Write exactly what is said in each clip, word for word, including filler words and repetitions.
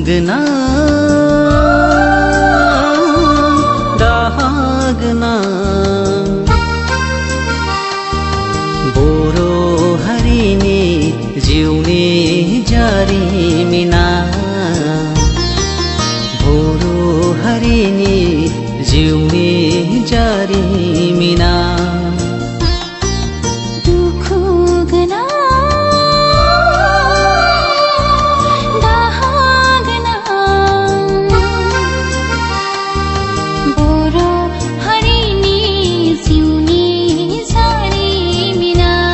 गोनां दाहा गोनां बर' हारिनि जिउनि जारिमिना बर' हारिनि जिउनि जारिमिना दुखु गोनां दाहा गोनां बर' हारिनि जिउनि जारिमिना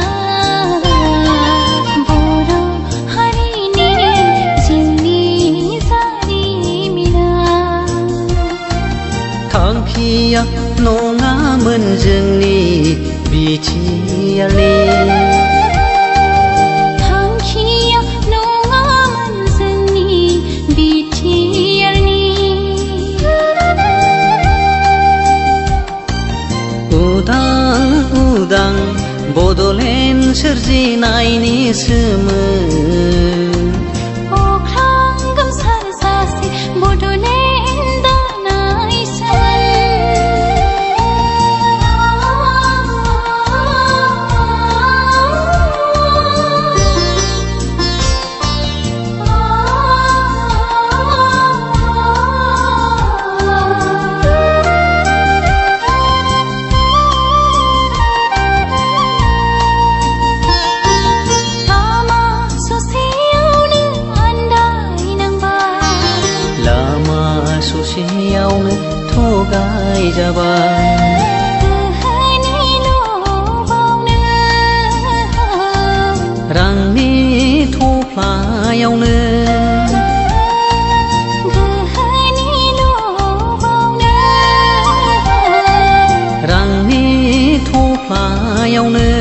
बर' हारिनि जिउनि जारिमिना थांखिया नङामोन जोंनि बिटिआरनि थांखिया नङामोन जोंनि बिटिआरनि उदां उदां बड'लेण्ड सोरजिनायनिसोमोन अख्रां गोमसार सासे बड'लेण्ड ससेयावनो थगाय जाबाय गोहोनि लबावनो रांनि थफ्लायावनो गोहोनि लबावनो रांनि थफ्लायावनो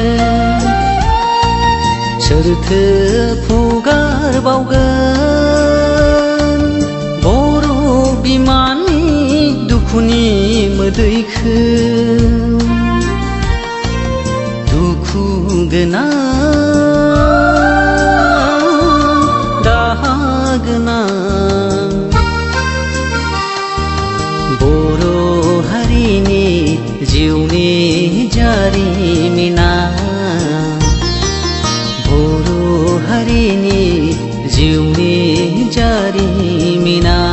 सोरथो फुगारबावगोन बर' बिमानि दुखुनि मोदैखौ दुखु गोनां दाहा गोनां बर' हारिनि जिउनि जारिमिना बर' हारिनि जिउनि जारिमिना